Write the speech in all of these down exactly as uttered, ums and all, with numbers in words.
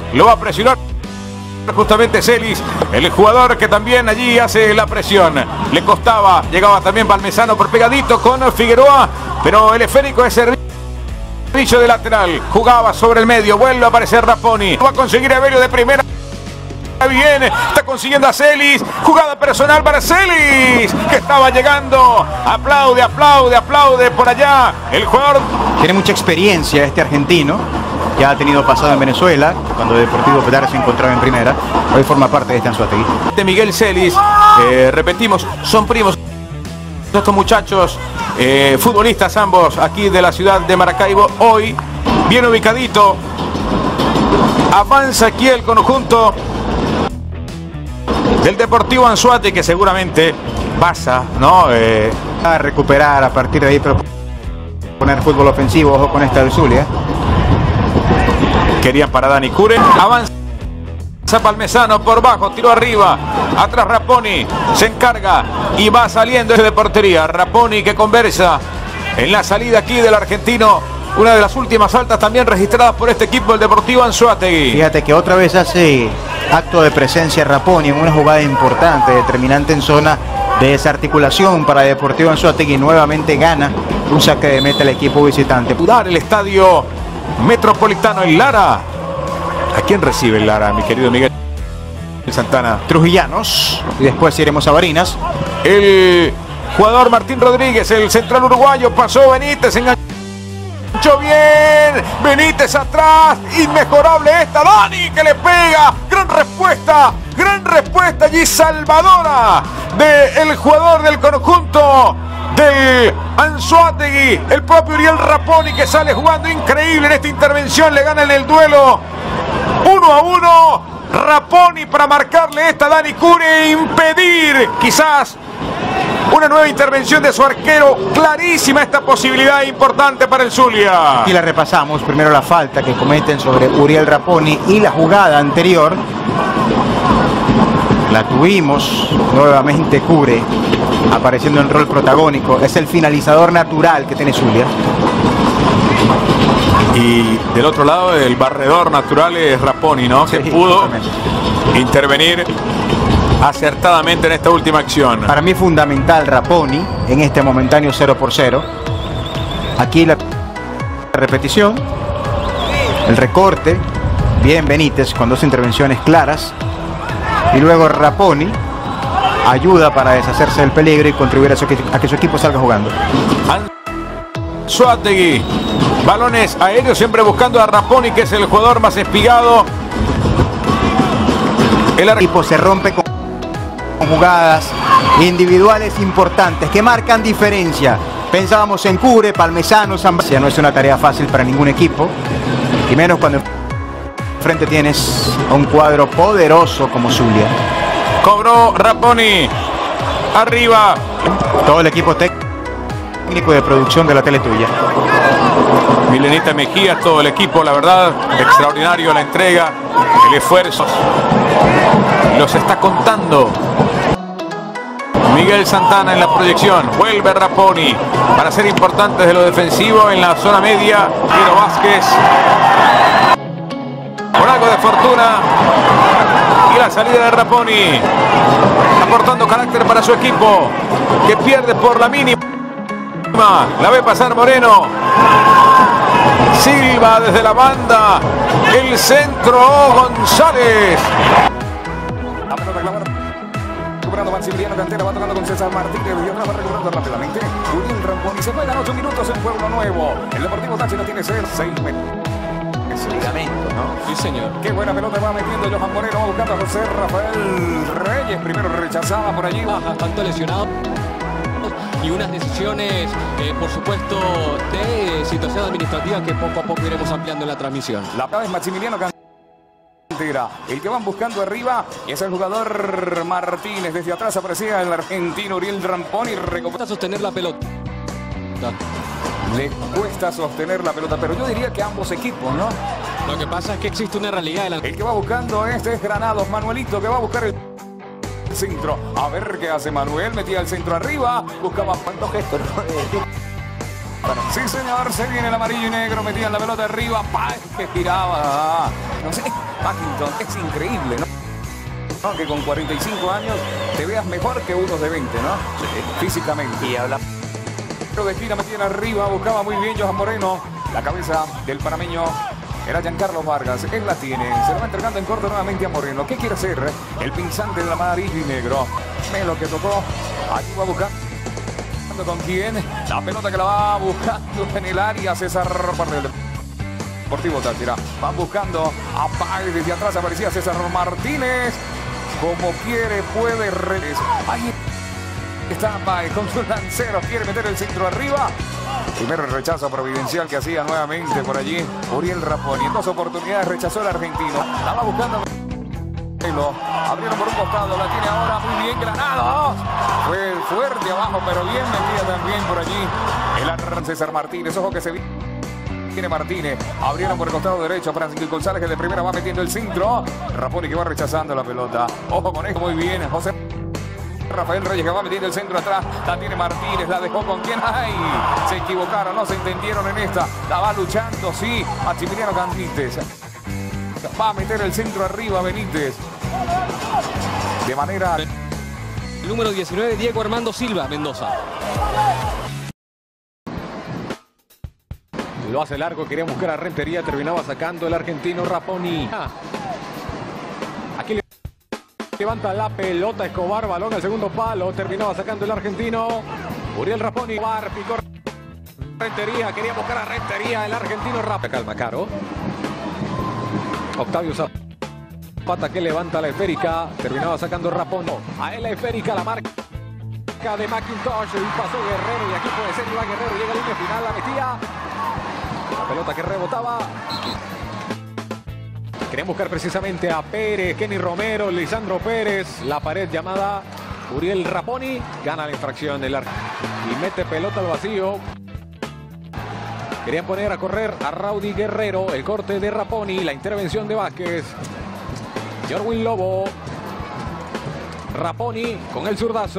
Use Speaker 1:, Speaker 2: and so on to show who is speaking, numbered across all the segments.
Speaker 1: Lo va a presionar justamente Celis, el jugador que también allí hace la presión. Le costaba, llegaba también Palmesano por pegadito con Figueroa, pero el esférico es servicio de lateral. Jugaba sobre el medio, vuelve a aparecer Raponi. Va a conseguir Evelio de primera. Bien, está consiguiendo a Celis. Jugada personal para Celis, que estaba llegando. Aplaude, aplaude, aplaude por allá. El jugador
Speaker 2: tiene mucha experiencia este argentino. Ya ha tenido pasado en Venezuela, cuando Deportivo Petare se encontraba en primera. Hoy forma parte de este Anzoátegui.
Speaker 1: De Miguel Celis, eh, repetimos, son primos estos muchachos, eh, futbolistas ambos aquí de la ciudad de Maracaibo. Hoy, bien ubicadito, avanza aquí el conjunto del Deportivo Anzoátegui, que seguramente pasa, ¿no? Eh,
Speaker 2: a recuperar a partir de ahí, pero poner fútbol ofensivo. Ojo con esta del Zulia.
Speaker 1: Querían para Dani Cure. Avanza Palmesano por bajo, tiro arriba. Atrás Raponi, se encarga y va saliendo desde portería. Raponi que conversa en la salida aquí del argentino. Una de las últimas faltas también registradas por este equipo del Deportivo Anzoátegui.
Speaker 2: Fíjate que otra vez hace acto de presencia Raponi en una jugada importante, determinante en zona de desarticulación para Deportivo Anzoátegui. Nuevamente gana un saque de meta el equipo visitante.
Speaker 1: Pudar el estadio Metropolitano en Lara. ¿A quién recibe el Lara, mi querido Miguel Santana?
Speaker 2: Trujillanos. Y después iremos a Barinas.
Speaker 1: El jugador Martín Rodríguez, el central uruguayo, pasó Benítez, enganchó bien. Benítez atrás, inmejorable esta. Dani que le pega. Gran respuesta, gran respuesta allí salvadora del jugador del conjunto del Anzoátegui, el propio Uriel Raponi, que sale jugando increíble en esta intervención. Le gana en el duelo uno a uno. Raponi para marcarle esta a Dani Cure e impedir quizás una nueva intervención de su arquero. Clarísima esta posibilidad importante para el Zulia.
Speaker 2: Y la repasamos. Primero la falta que cometen sobre Uriel Raponi y la jugada anterior. La tuvimos nuevamente Cure apareciendo en rol protagónico. Es el finalizador natural que tiene Zulia.
Speaker 1: Y del otro lado el barredor natural es Raponi, ¿no? Que sí, pudo intervenir acertadamente en esta última acción.
Speaker 2: Para mí fundamental Raponi en este momentáneo cero por cero. Aquí la repetición, el recorte, bien Benítez con dos intervenciones claras. Y luego Raponi ayuda para deshacerse del peligro y contribuir a, su, a que su equipo salga jugando.
Speaker 1: Anzoátegui, balones aéreos siempre buscando a Raponi, que es el jugador más espigado.
Speaker 2: El equipo se rompe con jugadas individuales importantes que marcan diferencia. Pensábamos en Cure, Palmesano, Zambacia. No es una tarea fácil para ningún equipo, y menos cuando frente tienes a un cuadro poderoso como Zulia.
Speaker 1: Cobró Raponi. Arriba.
Speaker 2: Todo el equipo técnico de producción de la tele tuya.
Speaker 1: Milenita Mejía, todo el equipo, la verdad, extraordinario la entrega, el esfuerzo. Los está contando Miguel Santana en la proyección. Vuelve Raponi para ser importante desde lo defensivo en la zona media. Piero Vázquez con algo de fortuna. Y la salida de Raponi, aportando carácter para su equipo, que pierde por la mínima. La ve pasar Moreno. Silva desde la banda. El centro, González.
Speaker 3: La pelota clavada. Recuperando Maximiliano Cantera, va tocando con César Martínez. Y otra va recuperando rápidamente. Uriel Raponi. Se juegan ocho minutos en Pueblo Nuevo. El Deportivo Táchira tiene seis minutos. Ligamento, ¿no?
Speaker 4: Sí, señor.
Speaker 3: Qué buena pelota va metiendo Johan Moreno, va buscando a José Rafael Reyes, primero rechazada por allí.
Speaker 4: Baja, tanto lesionado. Y unas decisiones, eh, por supuesto, de situación administrativa que poco a poco iremos ampliando en la transmisión.
Speaker 3: La verdad es Maximiliano Cantera. El que van buscando arriba es el jugador Martínez. Desde atrás aparecía el argentino Uriel Raponi.
Speaker 4: Recupera sostener la pelota.
Speaker 3: Le cuesta sostener la pelota, pero yo diría que ambos equipos, ¿no?
Speaker 4: Lo que pasa es que existe una realidad.
Speaker 3: El que va buscando este es Granados, Manuelito, que va a buscar el centro. A ver qué hace Manuel, metía el centro arriba, buscaba cuántos gestos, ¿no? Bueno, sí, señor, se viene el amarillo y negro, metían la pelota arriba, Páez que giraba. No sé, Paddington, es increíble, ¿no? ¿no? Que con cuarenta y cinco años te veas mejor que unos de veinte, ¿no? Sí. Físicamente. Y habla. De esquina metían arriba, buscaba muy bien Johan Moreno. La cabeza del panameño era Giancarlo Vargas. Él la tiene, se lo va entregando en corto nuevamente a Moreno. ¿Qué quiere hacer? El pinzante del amarillo y negro. Melo que tocó, aquí va a buscar. ¿Con quién? La pelota que la va buscando en el área César Parnell. Deportivo Táchira. Van buscando a Páez. Desde atrás aparecía César Martínez. Como quiere, puede regresar. Ahí está Páez con sus lanceros. Quiere meter el centro arriba. Primero el rechazo providencial que hacía nuevamente por allí Uriel Raponi. En dos oportunidades rechazó el argentino. La va buscando. Abrieron por un costado, la tiene ahora muy bien Granados. Fue fuerte abajo, pero bien metida también por allí el arranque César Martínez. Ojo que se viene Martínez. Abrieron por el costado derecho. Francisco González que de primera va metiendo el centro. Raponi que va rechazando la pelota. Ojo con esto, muy bien. José Rafael Reyes que va metiendo el centro atrás. La tiene Martínez, la dejó con quien. ¡Ay! Se equivocaron, no se entendieron en esta. La va luchando, sí. Maximiliano Candites. Va a meter el centro arriba Benítez. De manera...
Speaker 4: El número diecinueve, Diego Armando Silva, Mendoza.
Speaker 5: Lo hace largo, quería buscar a Rentería, terminaba sacando el argentino Raponi. Aquí levanta la pelota Escobar, balón al segundo palo, terminaba sacando el argentino Uriel Raponi. Escobar, picó Rentería, quería buscar a Rentería, el argentino Raponi. Calma, Caro. Octavio Zapata que levanta la esférica, terminaba sacando Raponi. A él la esférica, la marca de McIntosh y pasó Guerrero y aquí puede ser Iván Guerrero, llega a la línea final, la metía. La pelota que rebotaba. Querían buscar precisamente a Pérez, Kenny Romero, Lisandro Pérez, la pared llamada Uriel Raponi, gana la infracción del arco y mete pelota al vacío. Querían poner a correr a Raudy Guerrero, el corte de Raponi, la intervención de Vázquez. Jorwin Lobo. Raponi con el zurdazo.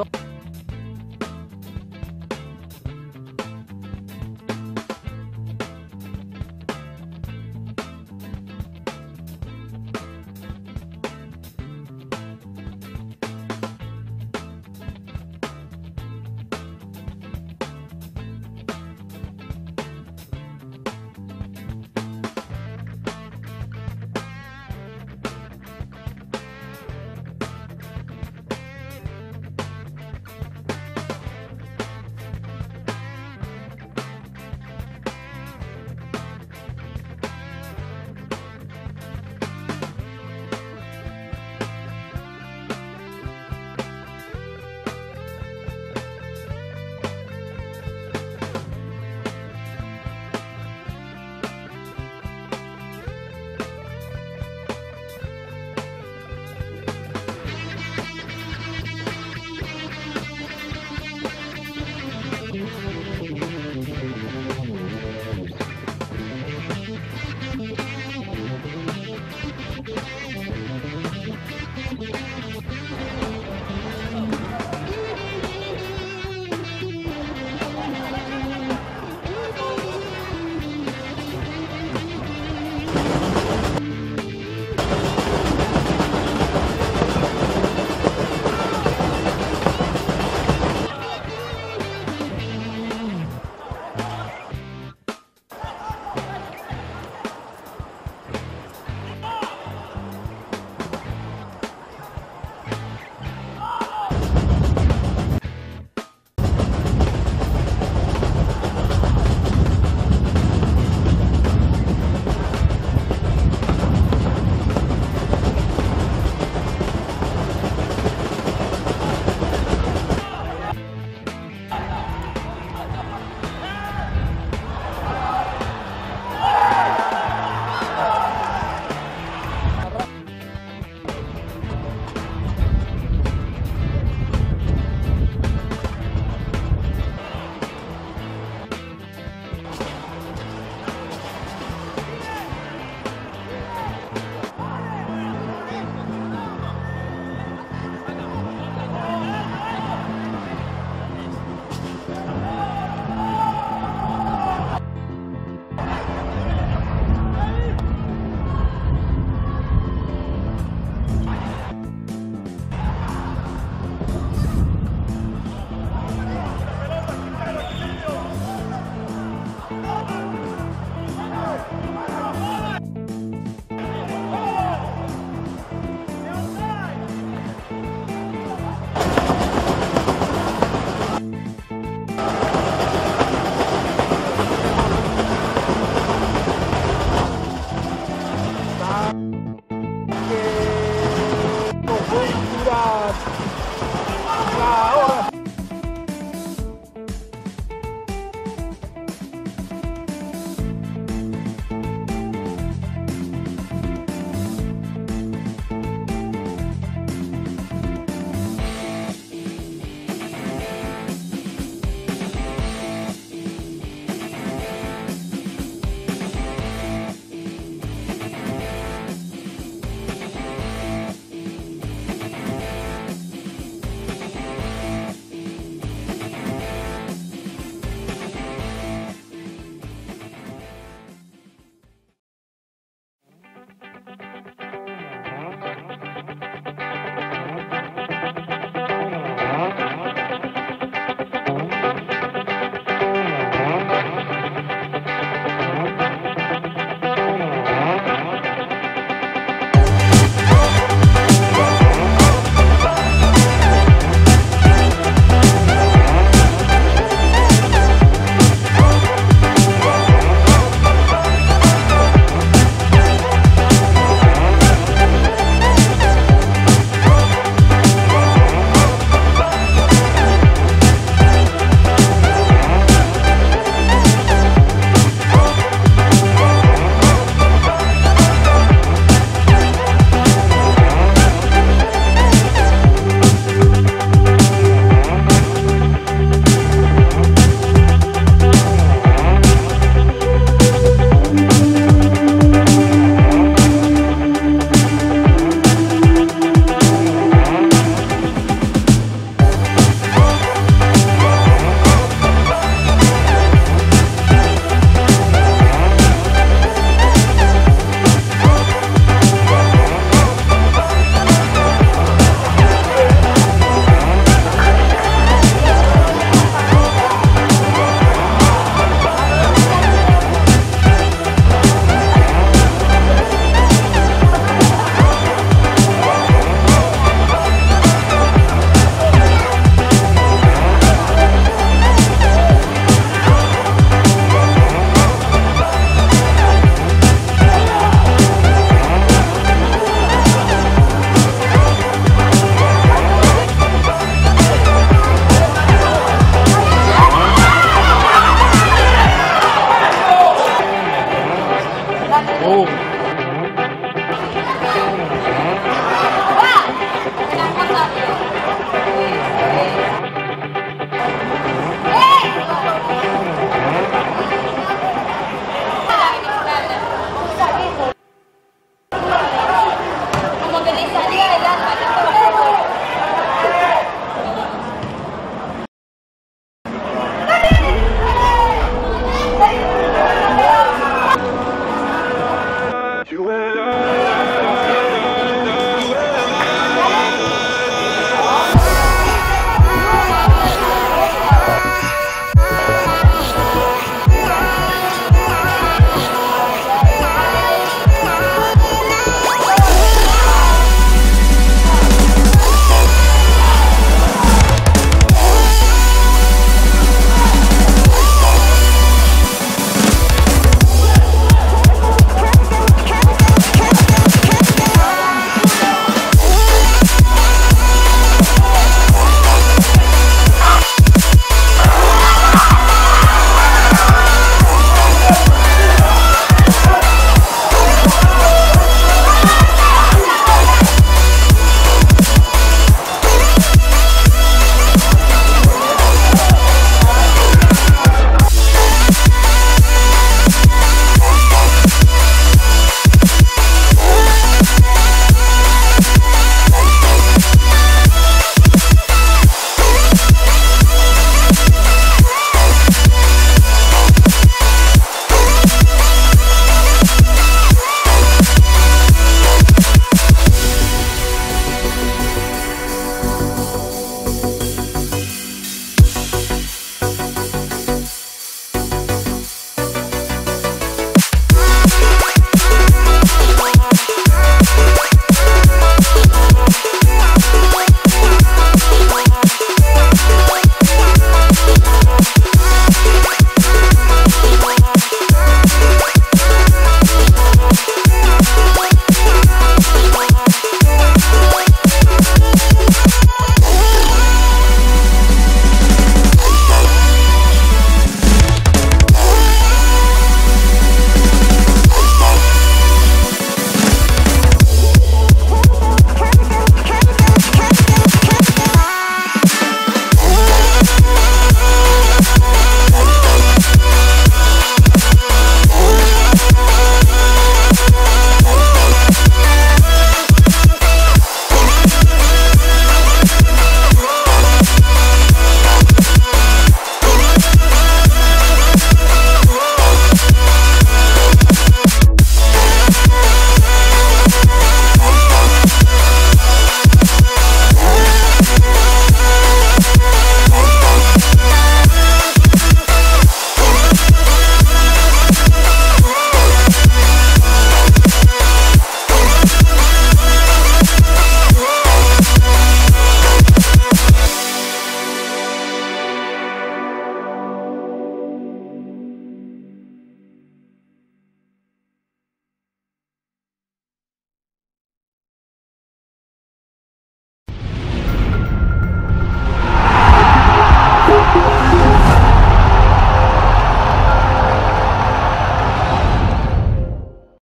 Speaker 6: Oh.